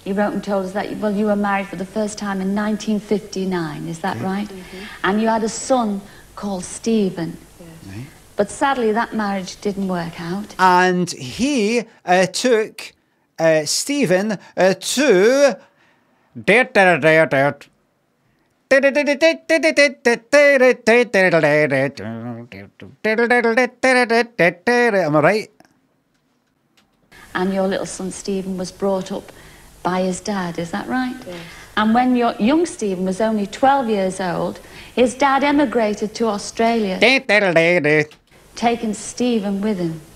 he wrote and told us that, well, you were married for the first time in 1959, is that right? And you had a son called Stephen. Right. But sadly, that marriage didn't work out. And he took Stephen to... Am I right? And your little son Stephen was brought up by his dad, is that right? Yes. And when your young Stephen was only 12 years old, his dad emigrated to Australia, taking Stephen with him.